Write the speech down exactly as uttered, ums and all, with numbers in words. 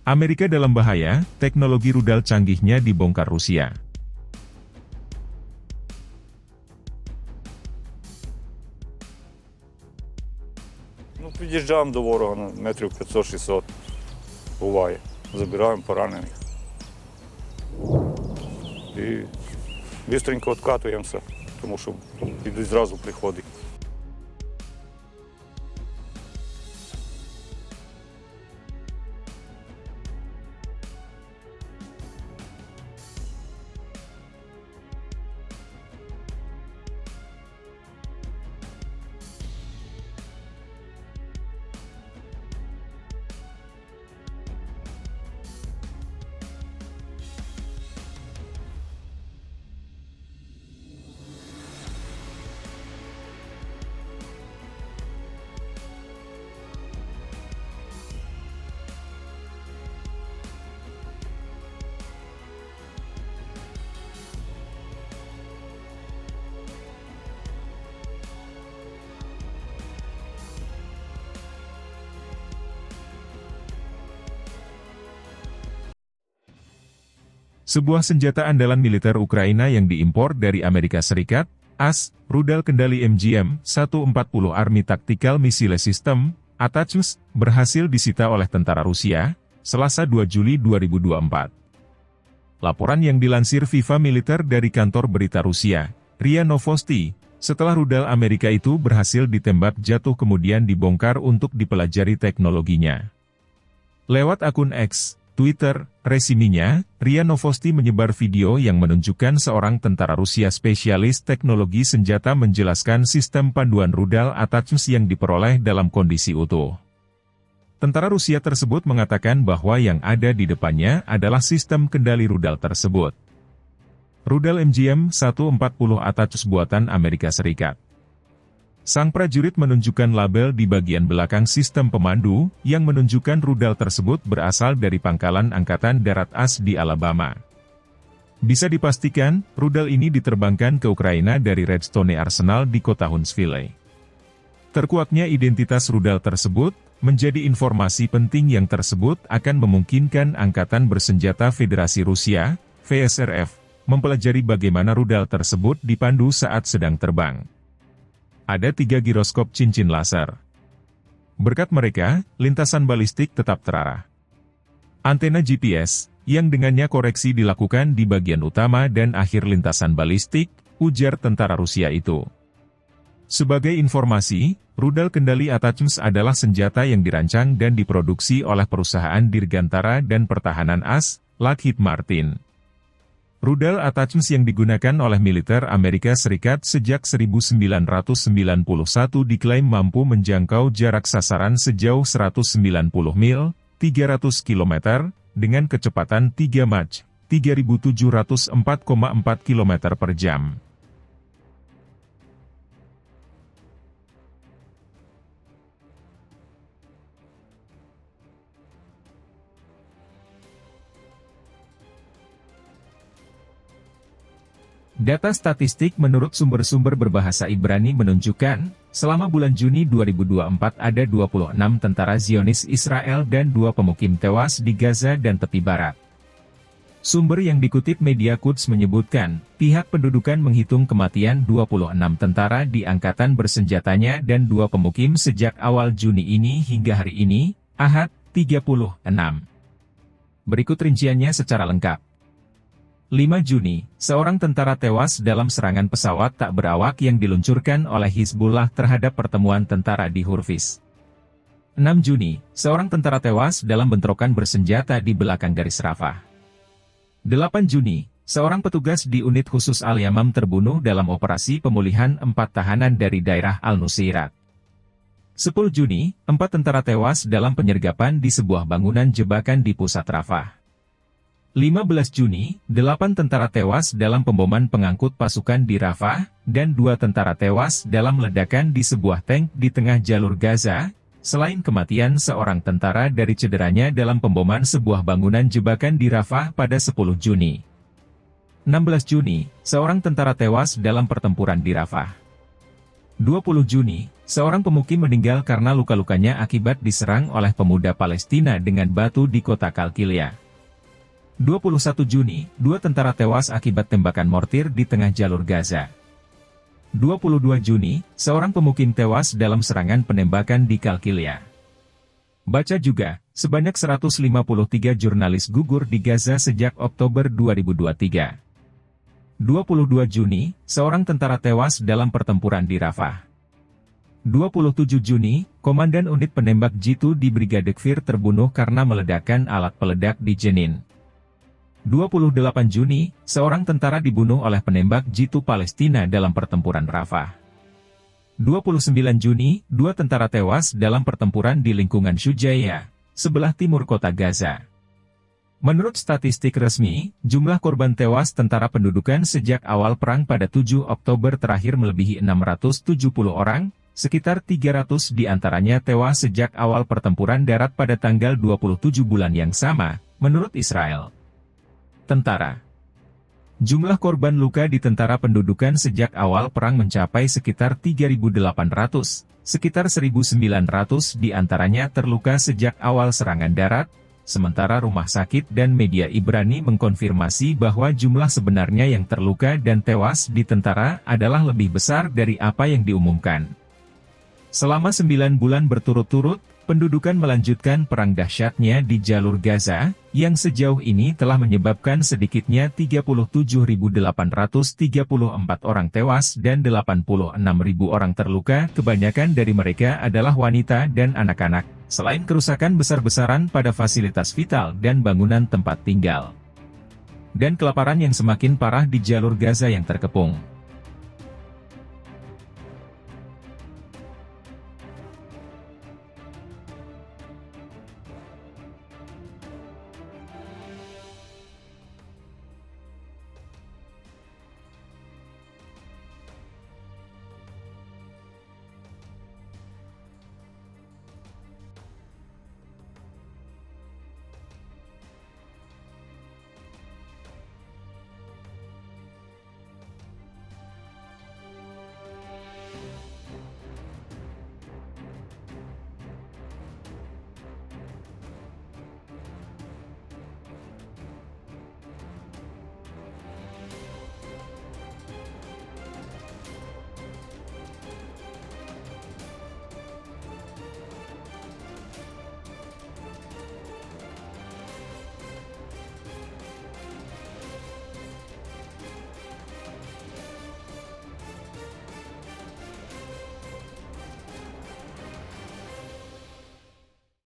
Amerika dalam bahaya, teknologi rudal canggihnya dibongkar Rusia. Ну, під'їжджаємо до ворога на метрів п'ятсот-шістсот, буває. Забираємо поранених. І швидко відкатуємося, тому що підуть зразу приходить. Sebuah senjata andalan militer Ukraina yang diimpor dari Amerika Serikat, A S, rudal kendali M G M seratus empat puluh Army Tactical Missile System, ATACMS, berhasil disita oleh tentara Rusia, Selasa dua Juli dua ribu dua puluh empat. Laporan yang dilansir Viva Militer dari kantor berita Rusia, R I A Novosti, setelah rudal Amerika itu berhasil ditembak jatuh kemudian dibongkar untuk dipelajari teknologinya. Lewat akun X, Twitter, resiminya, R I A Novosti menyebar video yang menunjukkan seorang tentara Rusia spesialis teknologi senjata menjelaskan sistem panduan rudal ATACMS yang diperoleh dalam kondisi utuh. Tentara Rusia tersebut mengatakan bahwa yang ada di depannya adalah sistem kendali rudal tersebut. Rudal M G M seratus empat puluh ATACMS buatan Amerika Serikat. Sang prajurit menunjukkan label di bagian belakang sistem pemandu, yang menunjukkan rudal tersebut berasal dari pangkalan Angkatan Darat A S di Alabama. Bisa dipastikan, rudal ini diterbangkan ke Ukraina dari Redstone Arsenal di kota Huntsville. Terkuaknya identitas rudal tersebut, menjadi informasi penting yang tersebut akan memungkinkan Angkatan Bersenjata Federasi Rusia, V S R F, mempelajari bagaimana rudal tersebut dipandu saat sedang terbang. Ada tiga giroskop cincin laser. Berkat mereka, lintasan balistik tetap terarah. Antena G P S, yang dengannya koreksi dilakukan di bagian utama dan akhir lintasan balistik, ujar tentara Rusia itu. Sebagai informasi, rudal kendali ATACMS adalah senjata yang dirancang dan diproduksi oleh perusahaan dirgantara dan pertahanan A S, Lockheed Martin. Rudal ATACMS yang digunakan oleh militer Amerika Serikat sejak seribu sembilan ratus sembilan puluh satu diklaim mampu menjangkau jarak sasaran sejauh seratus sembilan puluh mil, tiga ratus kilometer, dengan kecepatan tiga Mach, tiga ribu tujuh ratus empat koma empat kilometer per jam. Data statistik menurut sumber-sumber berbahasa Ibrani menunjukkan, selama bulan Juni dua ribu dua puluh empat ada dua puluh enam tentara Zionis Israel dan dua pemukim tewas di Gaza dan tepi barat. Sumber yang dikutip media Quds menyebutkan, pihak pendudukan menghitung kematian dua puluh enam tentara di angkatan bersenjatanya dan dua pemukim sejak awal Juni ini hingga hari ini, Ahad, tiga puluh enam. Berikut rinciannya secara lengkap. lima Juni, seorang tentara tewas dalam serangan pesawat tak berawak yang diluncurkan oleh Hizbullah terhadap pertemuan tentara di Hurfiz. enam Juni, seorang tentara tewas dalam bentrokan bersenjata di belakang garis Rafah. delapan Juni, seorang petugas di unit khusus Al-Yamam terbunuh dalam operasi pemulihan empat tahanan dari daerah Al-Nusairat. sepuluh Juni, empat tentara tewas dalam penyergapan di sebuah bangunan jebakan di pusat Rafah. lima belas Juni, delapan tentara tewas dalam pemboman pengangkut pasukan di Rafah, dan dua tentara tewas dalam ledakan di sebuah tank di tengah jalur Gaza, selain kematian seorang tentara dari cederanya dalam pemboman sebuah bangunan jebakan di Rafah pada sepuluh Juni. enam belas Juni, seorang tentara tewas dalam pertempuran di Rafah. dua puluh Juni, seorang pemukim meninggal karena luka-lukanya akibat diserang oleh pemuda Palestina dengan batu di kota Qalqilia. dua puluh satu Juni, dua tentara tewas akibat tembakan mortir di tengah jalur Gaza. dua puluh dua Juni, seorang pemukim tewas dalam serangan penembakan di Qalqilia. Baca juga, sebanyak seratus lima puluh tiga jurnalis gugur di Gaza sejak Oktober dua ribu dua puluh tiga. dua puluh dua Juni, seorang tentara tewas dalam pertempuran di Rafah. dua puluh tujuh Juni, Komandan Unit Penembak Jitu di Brigade Kfir terbunuh karena meledakkan alat peledak di Jenin. dua puluh delapan Juni, seorang tentara dibunuh oleh penembak Jitu Palestina dalam pertempuran Rafah. dua puluh sembilan Juni, dua tentara tewas dalam pertempuran di lingkungan Shujaiya, sebelah timur kota Gaza. Menurut statistik resmi, jumlah korban tewas tentara pendudukan sejak awal perang pada tujuh Oktober terakhir melebihi enam ratus tujuh puluh orang, sekitar tiga ratus di antaranya tewas sejak awal pertempuran darat pada tanggal dua puluh tujuh bulan yang sama, menurut Israel. Tentara. Jumlah korban luka di tentara pendudukan sejak awal perang mencapai sekitar tiga ribu delapan ratus, sekitar seribu sembilan ratus di antaranya terluka sejak awal serangan darat, sementara rumah sakit dan media Ibrani mengkonfirmasi bahwa jumlah sebenarnya yang terluka dan tewas di tentara adalah lebih besar dari apa yang diumumkan. Selama sembilan bulan berturut-turut, pendudukan melanjutkan perang dahsyatnya di jalur Gaza, yang sejauh ini telah menyebabkan sedikitnya tiga puluh tujuh ribu delapan ratus tiga puluh empat orang tewas dan delapan puluh enam ribu orang terluka, kebanyakan dari mereka adalah wanita dan anak-anak, selain kerusakan besar-besaran pada fasilitas vital dan bangunan tempat tinggal. Dan kelaparan yang semakin parah di jalur Gaza yang terkepung.